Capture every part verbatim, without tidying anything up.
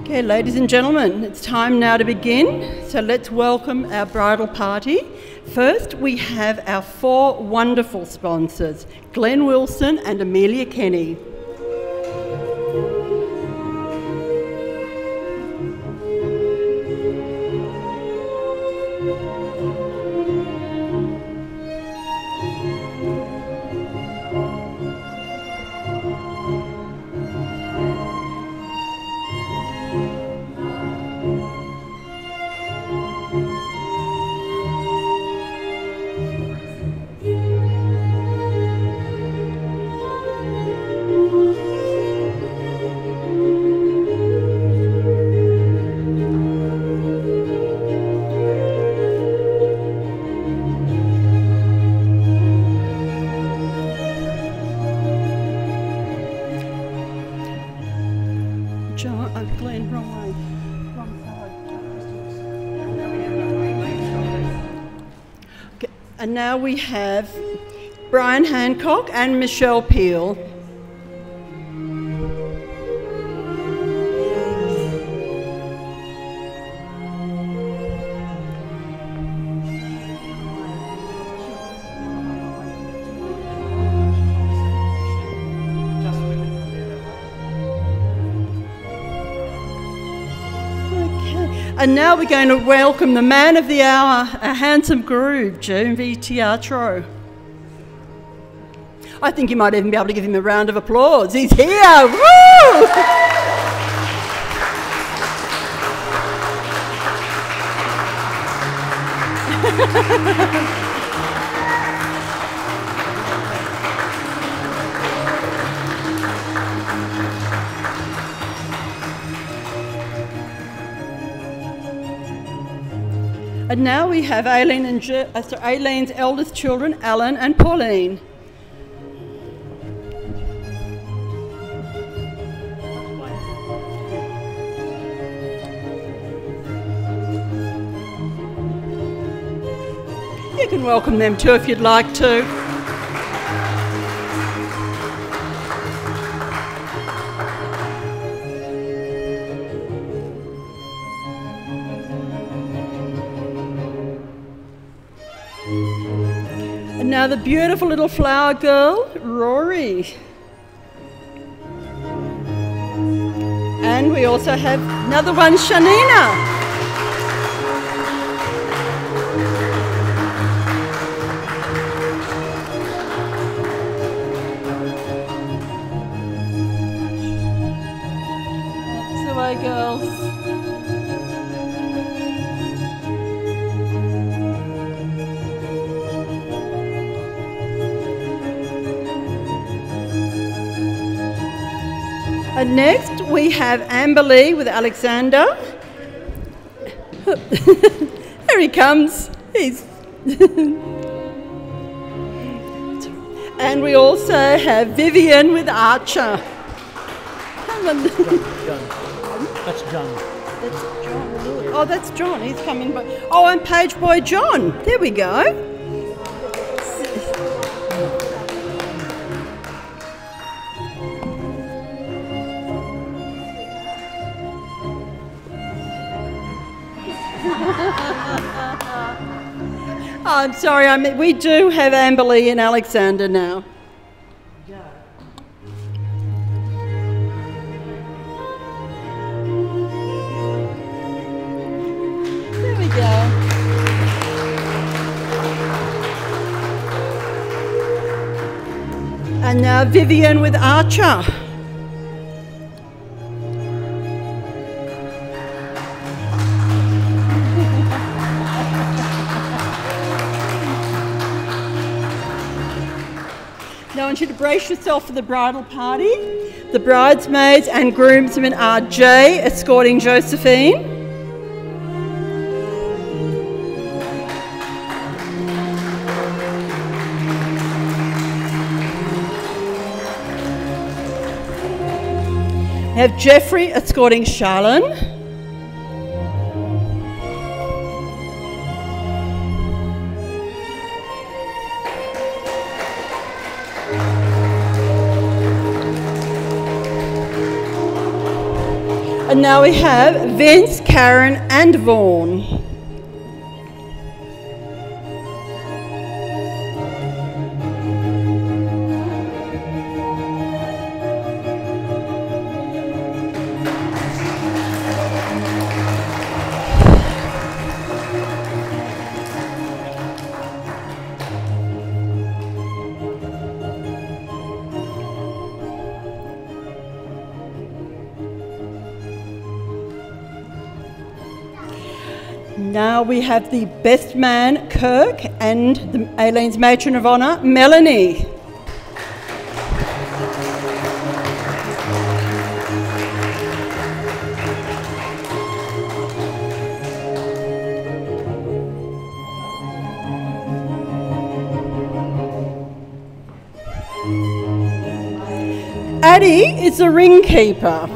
Okay, ladies and gentlemen, it's time now to begin. So let's welcome our bridal party. First, we have our four wonderful sponsors, Glenn Wilson and Amelia Kenny. John, oh, Glenn, wrong way. Wrong side. Okay, and now we have Brian Hancock and Michelle Peel. And now we're going to welcome the man of the hour, a handsome groom, Gianvi Teatro. I think you might even be able to give him a round of applause. He's here! Woo! And now we have Aileen and Je uh, sorry, Aileen's eldest children, Alan and Pauline. You can welcome them too if you'd like to. And now the beautiful little flower girl, Rory. And we also have another one, Shanina. That's the way, girls. And next we have Amber Lee with Alexander. Here he comes. He's and we also have Vivian with Archer. Come on. John, John. That's John. That's John. Oh, that's John. He's coming by. Oh, and Page Boy John. There we go. Oh, I'm sorry, I mean, we do have Amber Lee and Alexander now. There we go. And now Vivian with Archer. Now I want you to brace yourself for the bridal party. The bridesmaids and groomsmen are Jay escorting Josephine. We have Jeffrey escorting Charlene. And now we have Vince, Karen and Vaughan. Now we have the best man, Kirk, and the Aileen's matron of honour, Melanie. Addie is the ring keeper.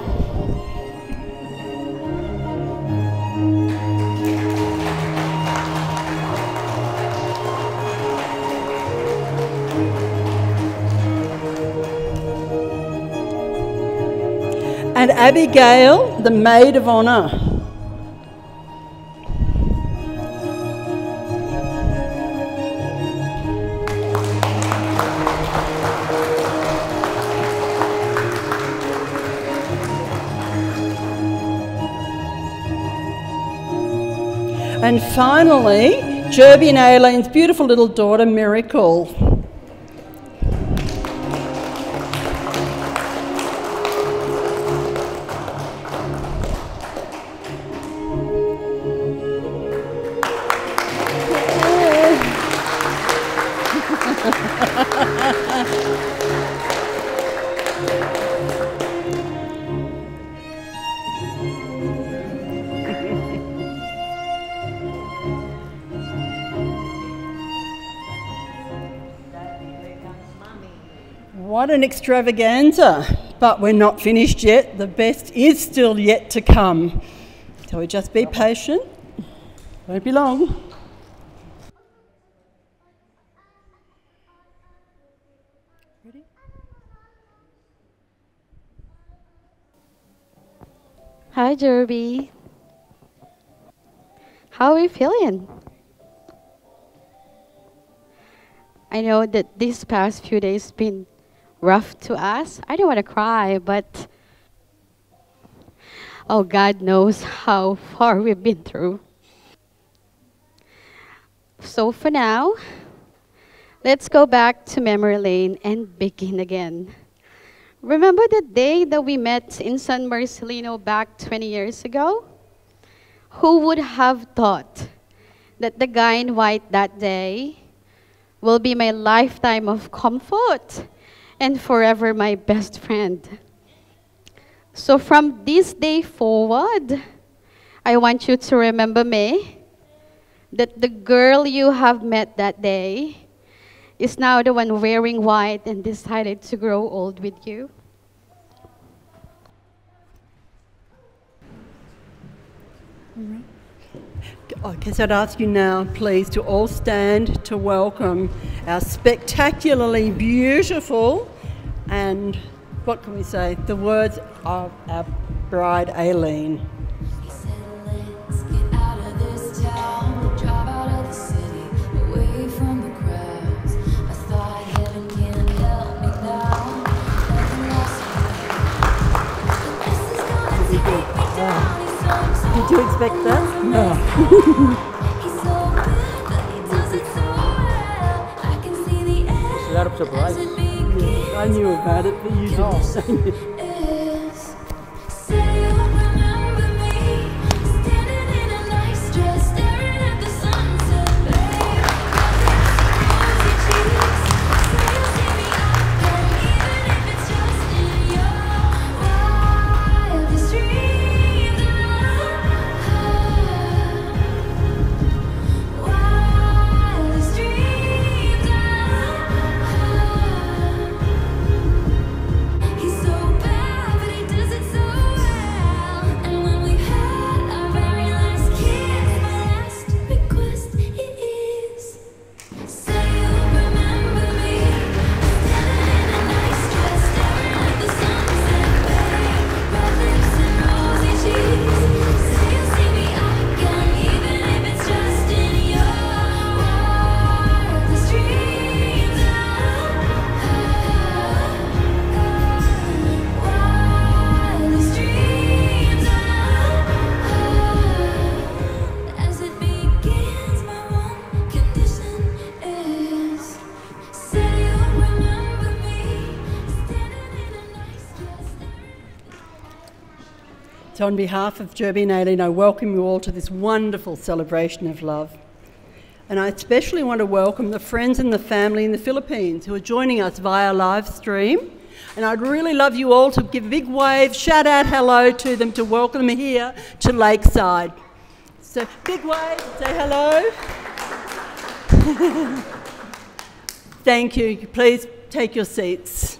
And Abigail, the maid of honour. And finally, Jerby and Aileen's beautiful little daughter, Miracle. What an extravaganza, but we're not finished yet. The best is still yet to come. So we just be patient, won't be long. Ready? Hi, Jerby. How are you feeling? I know that these past few days been rough to us. I don't want to cry, but oh, God knows how far we've been through. So for now, let's go back to memory lane and begin again. Remember the day that we met in San Marcelino back twenty years ago? Who would have thought that the guy in white that day will be my lifetime of comfort and forever my best friend? So from this day forward, I want you to remember me, that the girl you have met that day is now the one wearing white and decided to grow old with you. I guess I'd ask you now, please, to all stand to welcome our spectacularly beautiful and, what can we say, the words of our bride, Aileen. Did you expect that? No. Is that a surprise? Yeah, I knew about it, but you didn't. He's so bad. So on behalf of Jerby and Aileen, I welcome you all to this wonderful celebration of love. And I especially want to welcome the friends and the family in the Philippines who are joining us via live stream. And I'd really love you all to give a big wave, shout out hello to them, to welcome them here to Lakeside. So big wave, say hello. Thank you. Please take your seats.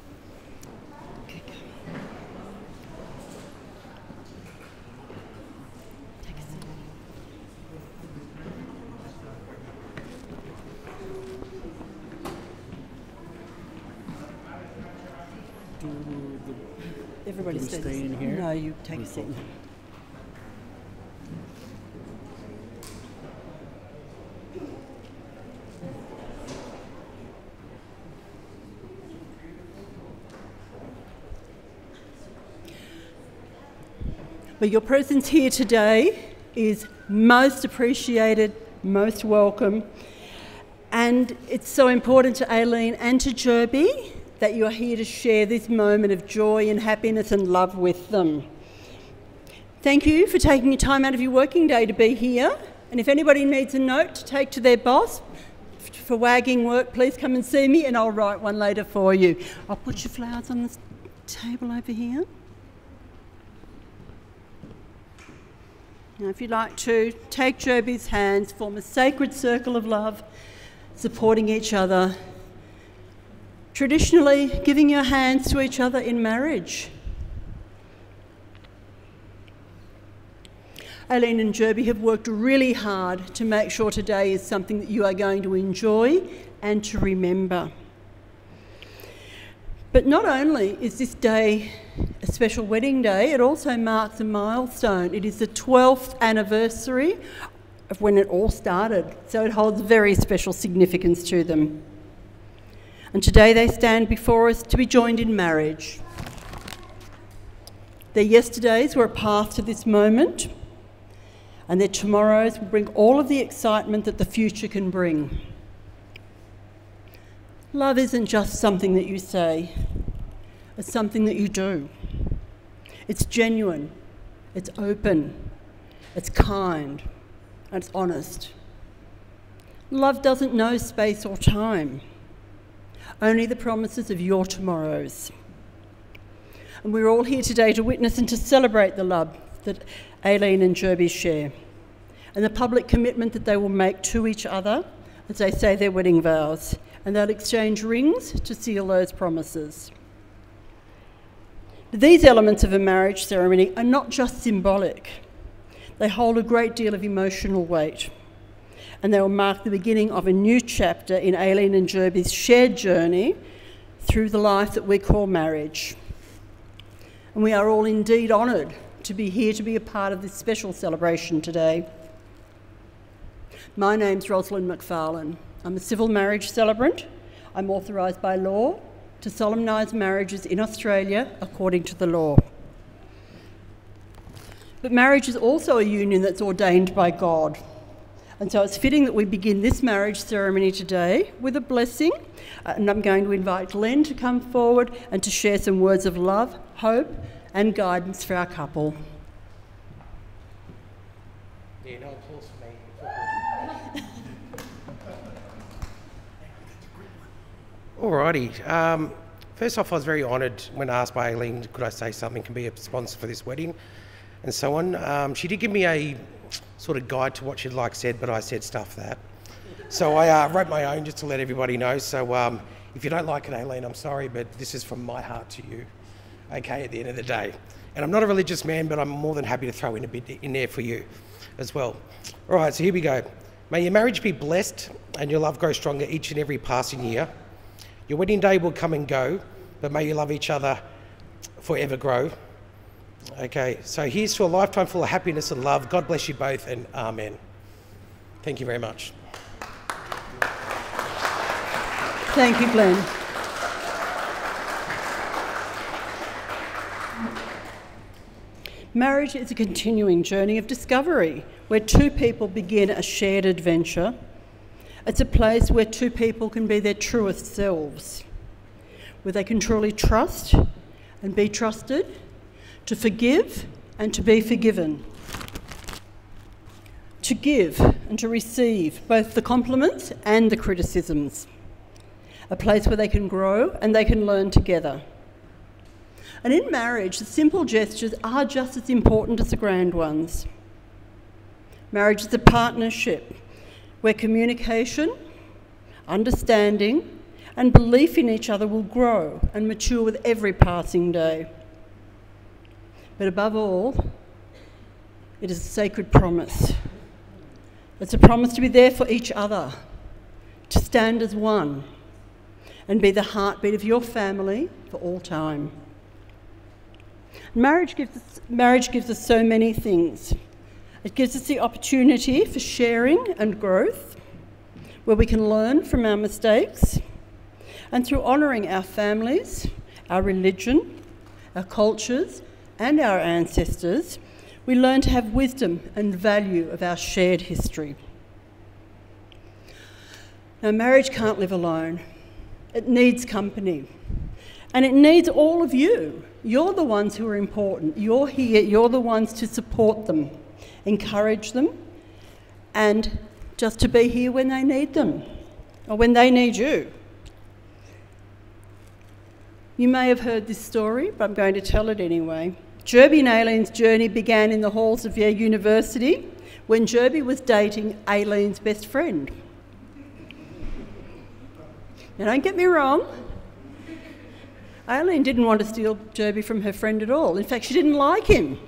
Everybody Can we stay in here? No, you take a seat. But your presence here today is most appreciated, most welcome. And it's so important to Aileen and to Jerby that you're here to share this moment of joy and happiness and love with them. Thank you for taking your time out of your working day to be here. And if anybody needs a note to take to their boss for wagging work, please come and see me and I'll write one later for you. I'll put your flowers on the table over here. Now, if you'd like to, take Jerby's hands, form a sacred circle of love, supporting each other. Traditionally, giving your hands to each other in marriage. Aileen and Jerby have worked really hard to make sure today is something that you are going to enjoy and to remember. But not only is this day a special wedding day, it also marks a milestone. It is the twelfth anniversary of when it all started, so it holds very special significance to them. And today they stand before us to be joined in marriage. Their yesterdays were a path to this moment, and their tomorrows will bring all of the excitement that the future can bring. Love isn't just something that you say, it's something that you do. It's genuine, it's open, it's kind, and it's honest. Love doesn't know space or time, only the promises of your tomorrows. And we're all here today to witness and to celebrate the love that Aileen and Jerby share, and the public commitment that they will make to each other as they say their wedding vows, and they'll exchange rings to seal those promises. These elements of a marriage ceremony are not just symbolic. They hold a great deal of emotional weight, and they will mark the beginning of a new chapter in Aileen and Jerby's shared journey through the life that we call marriage. And we are all indeed honoured to be here to be a part of this special celebration today. My name's Rosalind McFarlane. I'm a civil marriage celebrant. I'm authorised by law to solemnise marriages in Australia according to the law. But marriage is also a union that's ordained by God. And so it's fitting that we begin this marriage ceremony today with a blessing. And I'm going to invite Glenn to come forward and to share some words of love, hope, and guidance for our couple. Yeah, no applause for me. Alrighty. Um, first off, I was very honoured when asked by Aileen, could I say something, can be a sponsor for this wedding, and so on. Um, she did give me a sort of guide to what she'd like said, but I said stuff that. So I uh, wrote my own just to let everybody know. So um, if you don't like it, Aileen, I'm sorry, but this is from my heart to you, okay, at the end of the day. And I'm not a religious man, but I'm more than happy to throw in a bit in there for you as well. All right, so here we go. May your marriage be blessed and your love grow stronger each and every passing year. Your wedding day will come and go, but may you love each other forever grow. Okay, so here's to a lifetime full of happiness and love. God bless you both, and amen. Thank you very much. Thank you, Glenn. Marriage is a continuing journey of discovery where two people begin a shared adventure. It's a place where two people can be their truest selves, where they can truly trust and be trusted, to forgive and to be forgiven. To give and to receive both the compliments and the criticisms. A place where they can grow and they can learn together. And in marriage, the simple gestures are just as important as the grand ones. Marriage is a partnership where communication, understanding, and belief in each other will grow and mature with every passing day. But above all, it is a sacred promise. It's a promise to be there for each other, to stand as one, and be the heartbeat of your family for all time. Marriage gives us, marriage gives us so many things. It gives us the opportunity for sharing and growth, where we can learn from our mistakes, and through honouring our families, our religion, our cultures, and our ancestors, we learn to have wisdom and value of our shared history. Now, marriage can't live alone. It needs company. And it needs all of you. You're the ones who are important. You're here. You're the ones to support them, encourage them, and just to be here when they need them, or when they need you. You may have heard this story, but I'm going to tell it anyway. Jerby and Aileen's journey began in the halls of Yale University when Jerby was dating Aileen's best friend. Now, don't get me wrong, Aileen didn't want to steal Jerby from her friend at all. In fact, she didn't like him.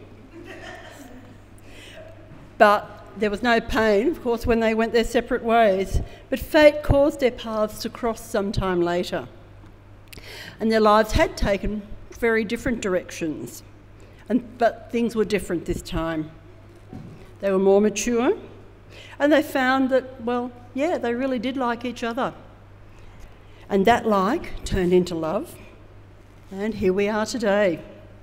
But there was no pain, of course, when they went their separate ways. But fate caused their paths to cross sometime later. And their lives had taken very different directions. And, but things were different this time. They were more mature, and they found that, well, yeah, they really did like each other. And that like turned into love, and here we are today.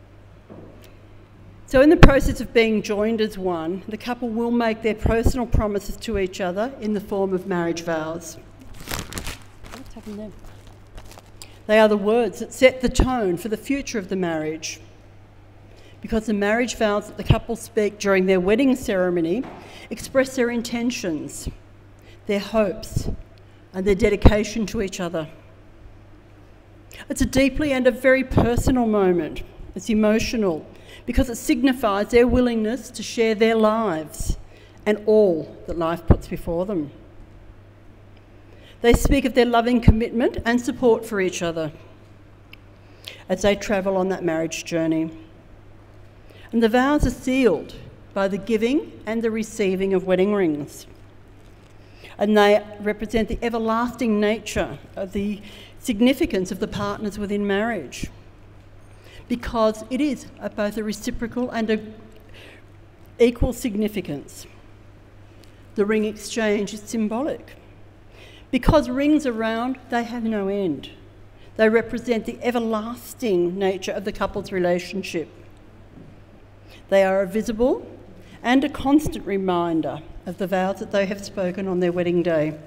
So in the process of being joined as one, the couple will make their personal promises to each other in the form of marriage vows. What's happened there? They are the words that set the tone for the future of the marriage. Because the marriage vows that the couple speak during their wedding ceremony express their intentions, their hopes, and their dedication to each other. It's a deeply and a very personal moment. It's emotional because it signifies their willingness to share their lives and all that life puts before them. They speak of their loving commitment and support for each other as they travel on that marriage journey. And the vows are sealed by the giving and the receiving of wedding rings. And they represent the everlasting nature of the significance of the partners within marriage, because it is a, both a reciprocal and a equal significance. The ring exchange is symbolic. Because rings are round, they have no end. They represent the everlasting nature of the couple's relationship. They are a visible and a constant reminder of the vows that they have spoken on their wedding day.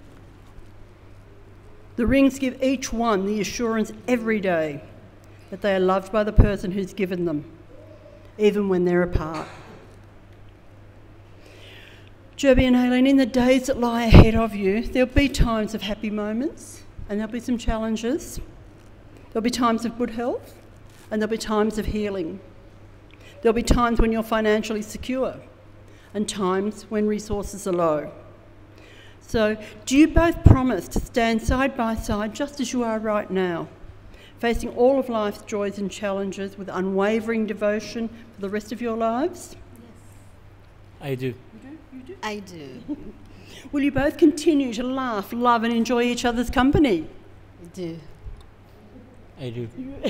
The rings give each one the assurance every day that they are loved by the person who's given them, even when they're apart. Jerby and Aileen, in the days that lie ahead of you, there'll be times of happy moments and there'll be some challenges. There'll be times of good health and there'll be times of healing. There'll be times when you're financially secure and times when resources are low. So, do you both promise to stand side by side just as you are right now, facing all of life's joys and challenges with unwavering devotion for the rest of your lives? Yes. I do. You do? You do? I do. Will you both continue to laugh, love and enjoy each other's company? I do. I do.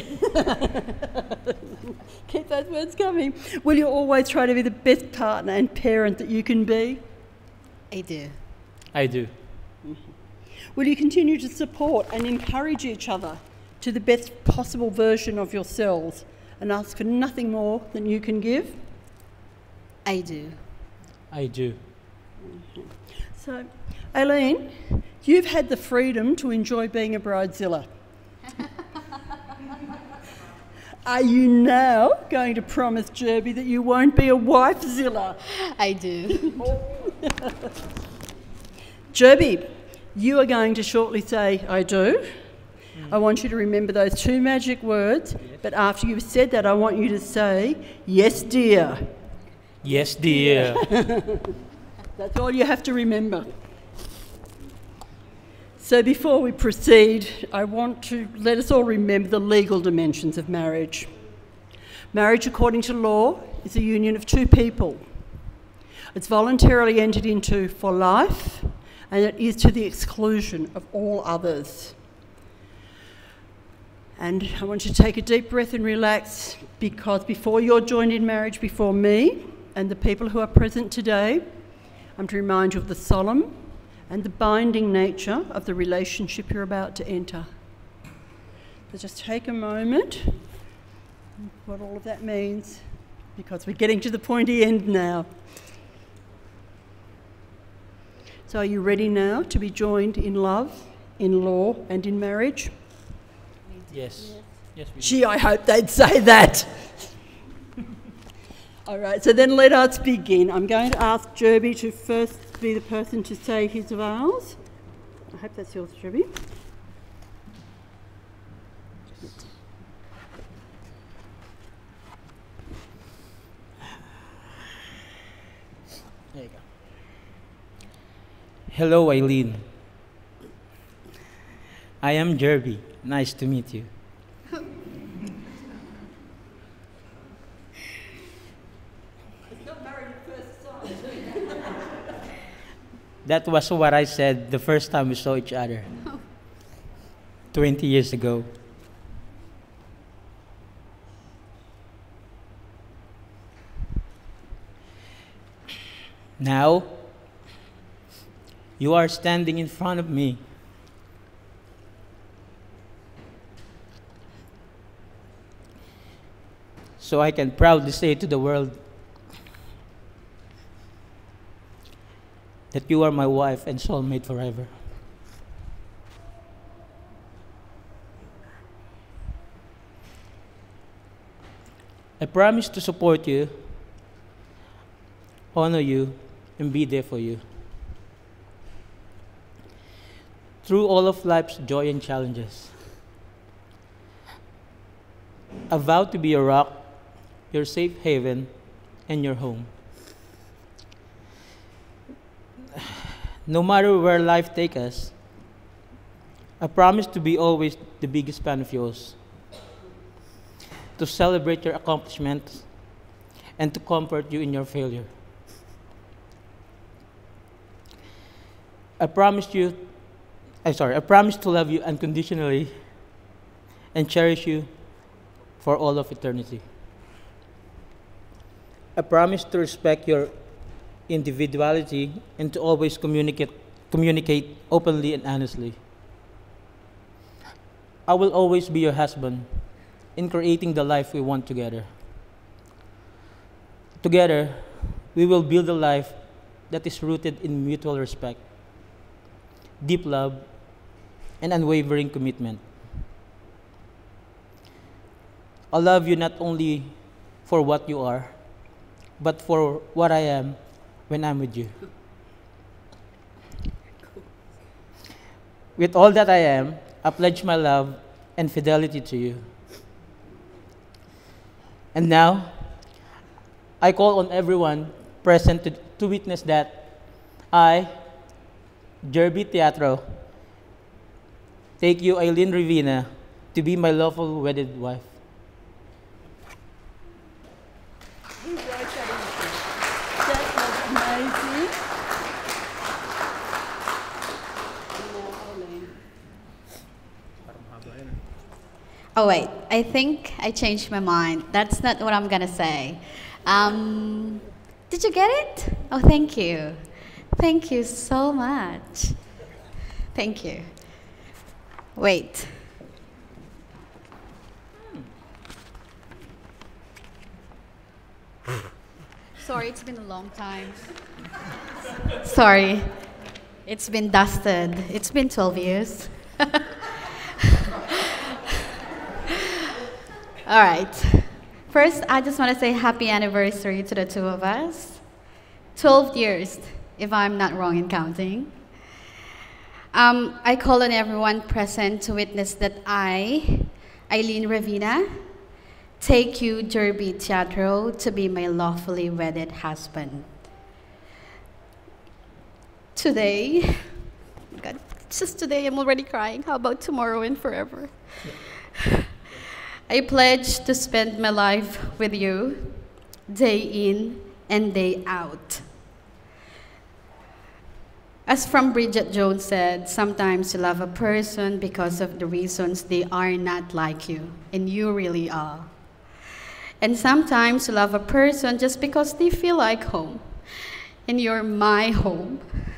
Keep those words coming. Will you always try to be the best partner and parent that you can be? I do. I do. Will you continue to support and encourage each other to the best possible version of yourselves and ask for nothing more than you can give? I do. I do. So, Aileen, you've had the freedom to enjoy being a bridezilla. Are you now going to promise Jerby that you won't be a wifezilla? I do. Jerby, you are going to shortly say, I do. I want you to remember those two magic words, but after you've said that, I want you to say, yes, dear. Yes, dear. That's all you have to remember. So before we proceed, I want to let us all remember the legal dimensions of marriage. Marriage, according to law, is a union of two people. It's voluntarily entered into for life, and it is to the exclusion of all others. And I want you to take a deep breath and relax, because before you're joined in marriage before me and the people who are present today, I'm to remind you of the solemn and the binding nature of the relationship you're about to enter. So just take a moment, what all of that means, because we're getting to the pointy end now. So are you ready now to be joined in love, in law and in marriage? Yes. Yes, we do. Gee, I hope they'd say that. All right, so then let us begin. I'm going to ask Jerby to first be the person to say his vows. I hope that's yours, Jerby. There you go. Hello, Eileen. I am Jerby. Nice to meet you. That was what I said the first time we saw each other. twenty years ago. Now, you are standing in front of me. So I can proudly say to the world that you are my wife and soulmate forever. I promise to support you, honor you, and be there for you. Through all of life's joy and challenges. I vow to be your rock, your safe haven, and your home. No matter where life takes us, I promise to be always the biggest fan of yours, to celebrate your accomplishments, and to comfort you in your failure. I promise you, I'm sorry, I promise to love you unconditionally and cherish you for all of eternity. I promise to respect your individuality and to always communicate, communicate openly and honestly. I will always be your husband in creating the life we want together. Together, we will build a life that is rooted in mutual respect, deep love, and unwavering commitment. I love you not only for what you are, but for what I am when I'm with you. With all that I am, I pledge my love and fidelity to you. And now, I call on everyone present to, to witness that I, Jerby Teatro, take you, Eileen Rivina, to be my lawful wedded wife. Who wrote that in? That was amazing. Oh wait, I think I changed my mind. That's not what I'm gonna say. Um, did you get it? Oh, thank you. Thank you so much. Thank you. Wait. Sorry, it's been a long time. Sorry. It's been dusted. It's been twelve years. All right. First, I just want to say happy anniversary to the two of us. twelve years, if I'm not wrong in counting. Um, I call on everyone present to witness that I, Eileen Ravina, take you, Jerby Teatro, to be my lawfully wedded husband. Today, God, just today I'm already crying. How about tomorrow and forever? Yeah. I pledge to spend my life with you, day in and day out. As from Bridget Jones said, sometimes you love a person because of the reasons they are not like you, and you really are. And sometimes you love a person just because they feel like home, and you're my home.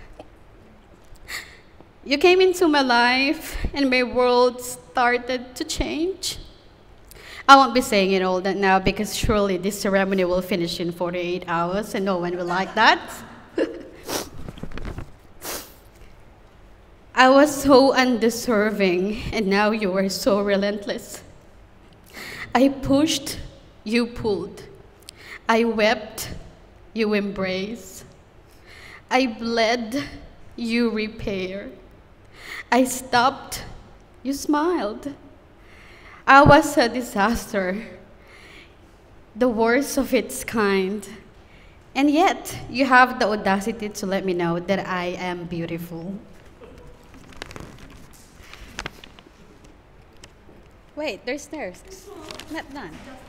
You came into my life, and my world started to change. I won't be saying it all that now because surely this ceremony will finish in forty-eight hours, and no one will like that. I was so undeserving, and now you are so relentless. I pushed, you pulled. I wept, you embraced. I bled, you repair. I stopped, you smiled. I was a disaster, the worst of its kind. And yet, you have the audacity to let me know that I am beautiful. Wait, there's stairs. Not done.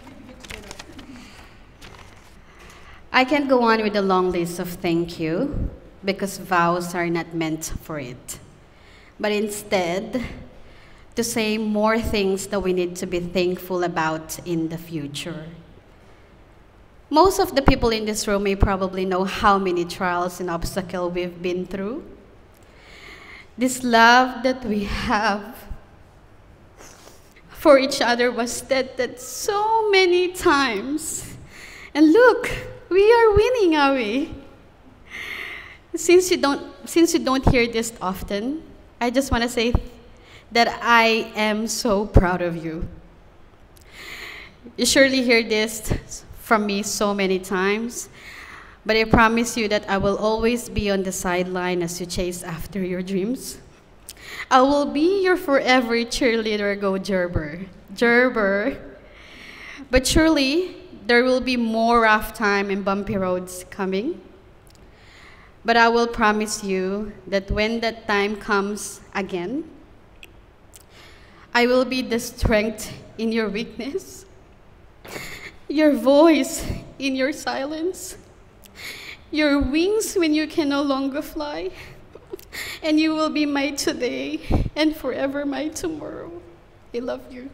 I can go on with a long list of thank you because vows are not meant for it. But instead, to say more things that we need to be thankful about in the future. Most of the people in this room may probably know how many trials and obstacles we've been through. This love that we have for each other was tested so many times. And look, we are winning, are we? Since you don't, since you don't hear this often, I just want to say that I am so proud of you. You surely hear this from me so many times, but I promise you that I will always be on the sideline as you chase after your dreams. I will be your forever cheerleader, go Gerber. Gerber. But surely, there will be more rough time and bumpy roads coming. But I will promise you that when that time comes again, I will be the strength in your weakness, your voice in your silence, your wings when you can no longer fly, and you will be my today and forever my tomorrow. I love you.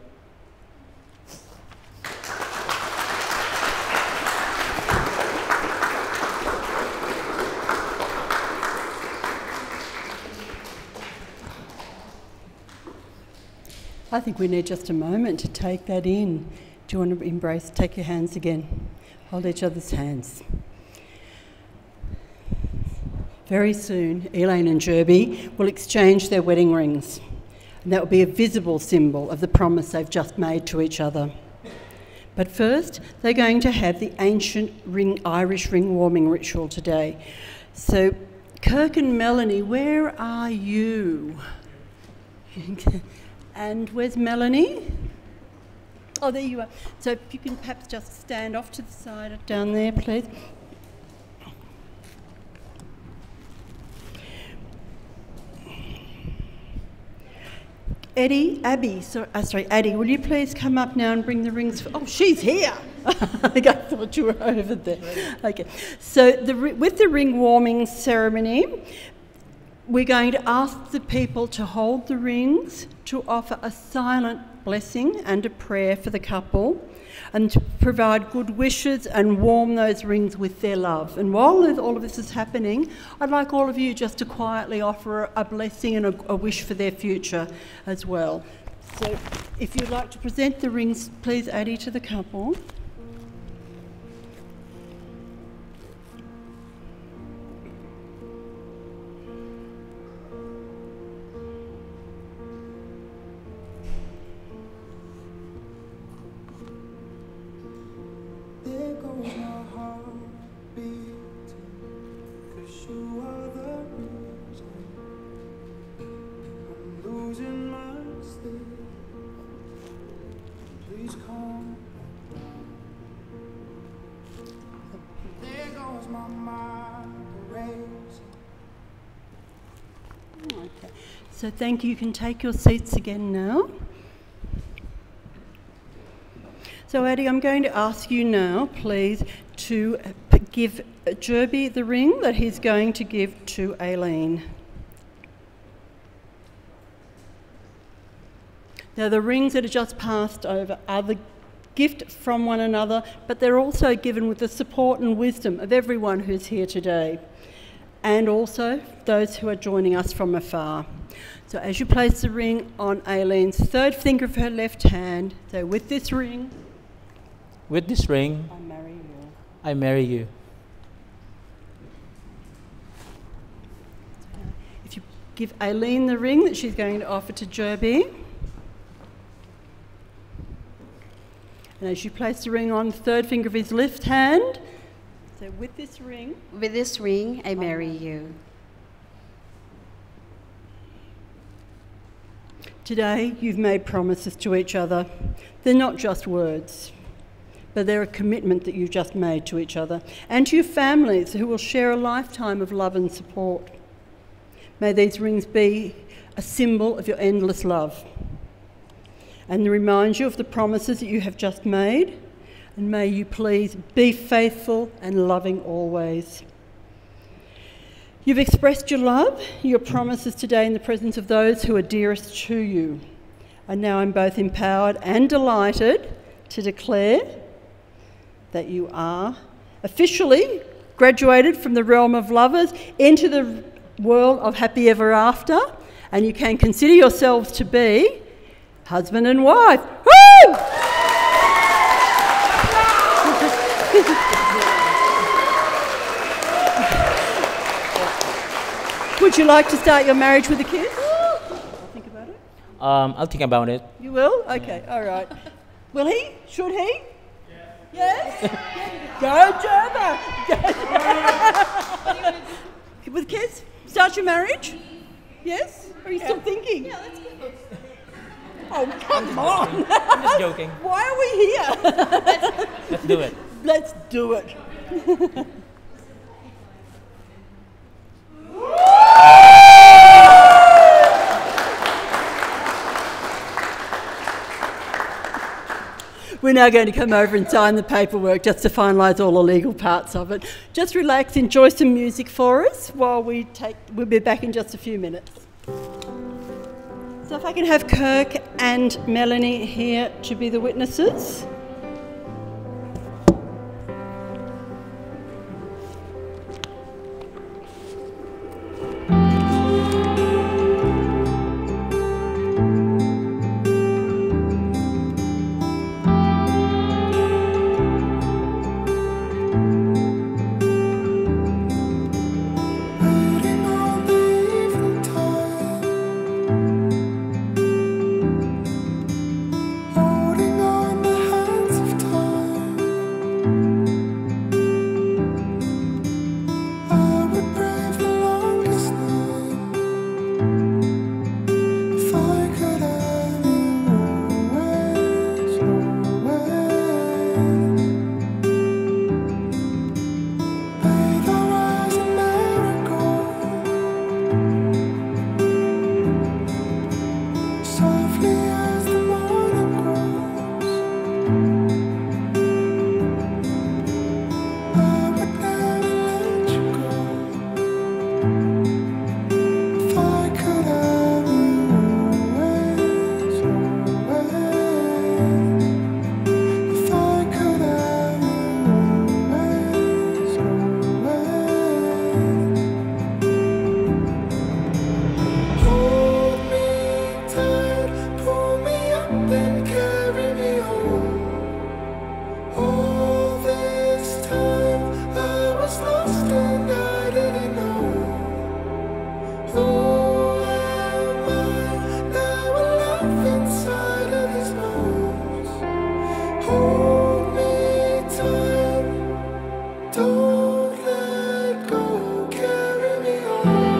I think we need just a moment to take that in. Do you want to embrace, take your hands again, hold each other's hands. Very soon, Elaine and Jerby will exchange their wedding rings, and that will be a visible symbol of the promise they've just made to each other. But first, they're going to have the ancient ring, Irish ring warming ritual today. So, Kirk and Melanie, where are you? And where's Melanie? Oh, there you are. So if you can perhaps just stand off to the side down there, please. Eddie, Abby, sorry, uh, sorry, Addie, will you please come up now and bring the rings? For, oh, she's here. I thought you were over there. Okay, so the, with the ring warming ceremony, we're going to ask the people to hold the rings, to offer a silent blessing and a prayer for the couple, and to provide good wishes and warm those rings with their love. And while all of this is happening, I'd like all of you just to quietly offer a blessing and a, a wish for their future as well. So if you'd like to present the rings, please, Addie, to the couple. my mind racing. Okay. So thank you. You can take your seats again now. So Addie, I'm going to ask you now, please, to p- give Jerby the ring that he's going to give to Aileen. Now the rings that are just passed over are the gift from one another, but they're also given with the support and wisdom of everyone who's here today, and also those who are joining us from afar. So as you place the ring on Aileen's third finger of her left hand, so with this ring, With this ring, I marry you. I marry you. If you give Aileen the ring that she's going to offer to Jerby, and as you place the ring on the third finger of his left hand, so with this ring, With this ring, I marry you. today you've made promises to each other. They're not just words, but they're a commitment that you've just made to each other and to your families who will share a lifetime of love and support. May these rings be a symbol of your endless love and remind you of the promises that you have just made, and may you please be faithful and loving always. You've expressed your love, your promises today in the presence of those who are dearest to you, and now I'm both empowered and delighted to declare that you are officially graduated from the realm of lovers into the world of happy ever after, and you can consider yourselves to be husband and wife. Woo! Would you like to start your marriage with a kiss? I'll think about it. Um, I'll think about it. You will? Okay, all right. Will he? Should he? Yes? Go, Gerber! With kids? Start your marriage? Yes? Or are you still thinking? Yeah, let's go. Oh, come on! I'm just joking. Why are we here? Let's do it. Let's do it. We're now going to come over and sign the paperwork just to finalise all the legal parts of it. Just relax, enjoy some music for us while we take, we'll be back in just a few minutes. So if I can have Kirk and Melanie here to be the witnesses. Waiting on the evening time, holding on the hands of time. I would brave the longest night if I could have you always, always. Bathe our eyes in marigold, softly as the morning grows. I would never let you go if I could have you always, always. If I could have you always, always. Hold me tight, pull me up and carry me home. All this time I was lost and I didn't know. Who am I now? Alive inside of these bones. Hold me tight, don't let go, carry me home.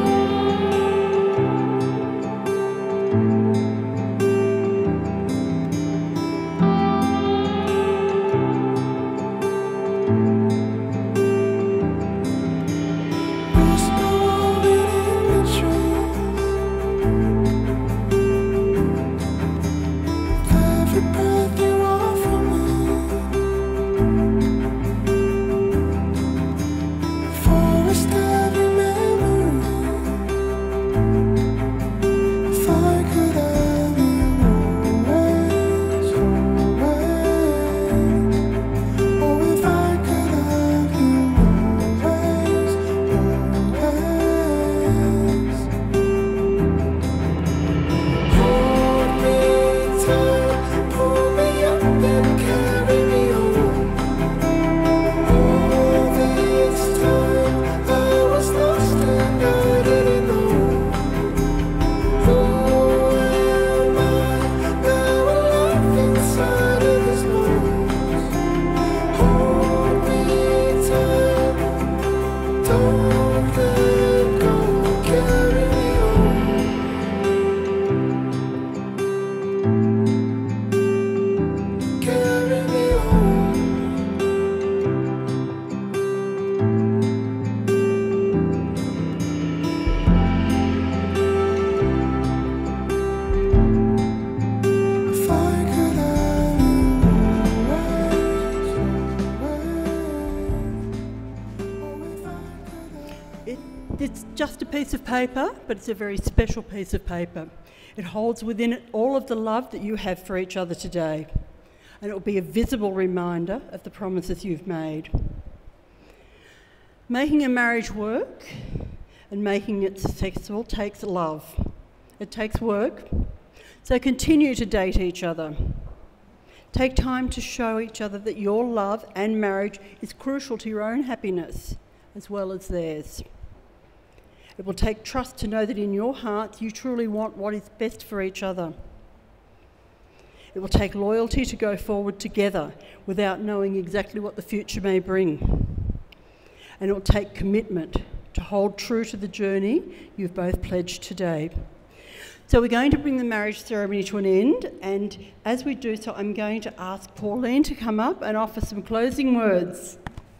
It's just a piece of paper, but it's a very special piece of paper. It holds within it all of the love that you have for each other today, and it will be a visible reminder of the promises you've made. Making a marriage work and making it successful takes love. It takes work. So continue to date each other. Take time to show each other that your love and marriage is crucial to your own happiness as well as theirs. It will take trust to know that in your hearts you truly want what is best for each other. It will take loyalty to go forward together without knowing exactly what the future may bring. And it will take commitment to hold true to the journey you've both pledged today. So we're going to bring the marriage ceremony to an end, and as we do so, I'm going to ask Pauline to come up and offer some closing words.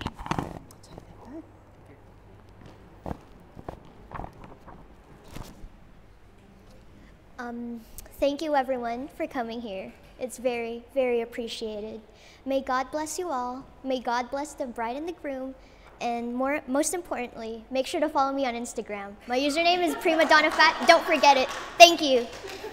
Um, thank you everyone for coming here. It's very, very appreciated. May God bless you all. May God bless the bride and the groom. And more, most importantly, make sure to follow me on Instagram. My username is Prima Donna Fat. Don't forget it. Thank you.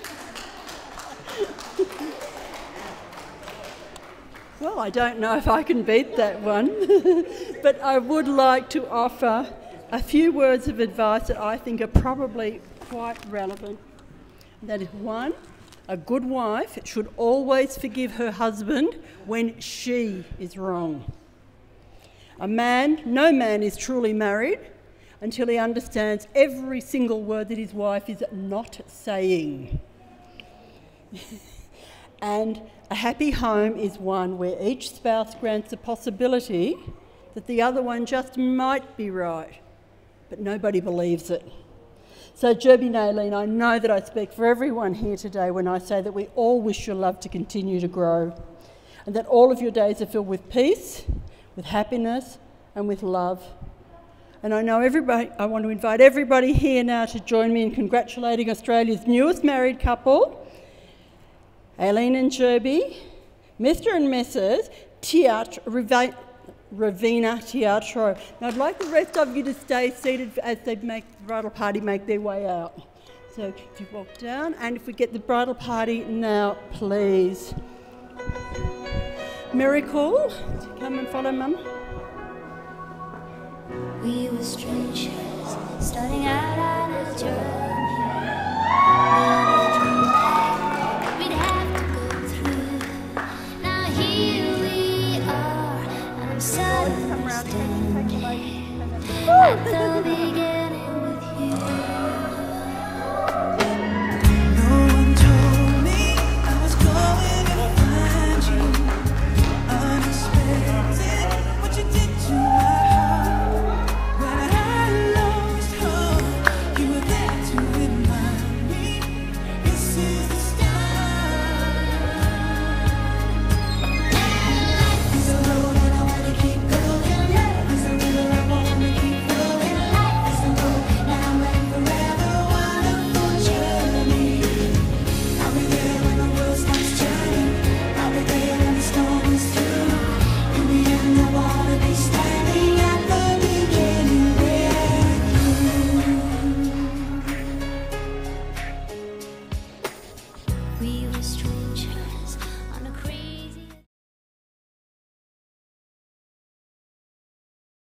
Well, I don't know if I can beat that one, but I would like to offer a few words of advice that I think are probably quite relevant. That is, one, a good wife should always forgive her husband when she is wrong. A man, no man is truly married until he understands every single word that his wife is not saying. And a happy home is one where each spouse grants the possibility that the other one just might be right, but nobody believes it. So, Jerby and Aileen, I know that I speak for everyone here today when I say that we all wish your love to continue to grow, and that all of your days are filled with peace, with happiness, and with love. And I know everybody, I want to invite everybody here now to join me in congratulating Australia's newest married couple, Aileen and Jerby, Mister and Missus Teatro, Ravina Teatro. Now I'd like the rest of you to stay seated as they make the bridal party make their way out. So if you walk down, and if we get the bridal party now, please. Miracle, come and follow Mum. We were strangers, starting out on a journey. We'd have to go through. Now here we are, and I'm suddenly standing at the beginning with you. No one told me I was going to find you. Unexpected, what you did to my heart. When I lost hope, you were there to remind me this is the start. Life is a road and I want to keep going. Life is a river I want to keep flowing. Life is a road now and forever, wonderful journey. I'll be there when the world stops turning. I'll be there when the storm is through. In the end, I want to be standing at the beginning with you. We were strangers.